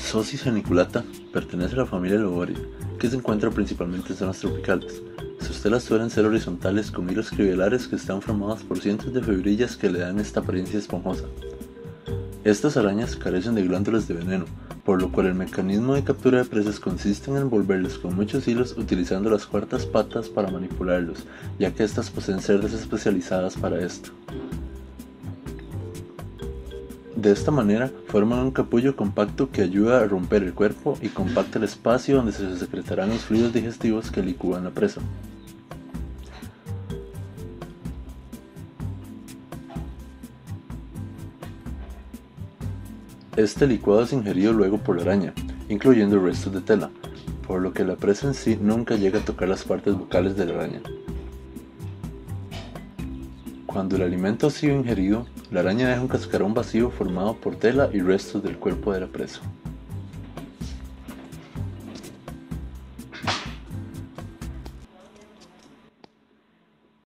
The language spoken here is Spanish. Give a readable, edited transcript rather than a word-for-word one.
Socis geniculata pertenece a la familia Loboria, que se encuentra principalmente en zonas tropicales. Sus telas suelen ser horizontales con hilos cribelares que están formadas por cientos de fibrillas que le dan esta apariencia esponjosa. Estas arañas carecen de glándulas de veneno, por lo cual el mecanismo de captura de presas consiste en envolverlos con muchos hilos utilizando las cuartas patas para manipularlos, ya que estas poseen cerdas especializadas para esto. De esta manera, forman un capullo compacto que ayuda a romper el cuerpo y compacta el espacio donde se secretarán los fluidos digestivos que licúan la presa. Este licuado es ingerido luego por la araña, incluyendo restos de tela, por lo que la presa en sí nunca llega a tocar las partes bucales de la araña. Cuando el alimento ha sido ingerido, la araña deja un cascarón vacío formado por tela y restos del cuerpo de la presa.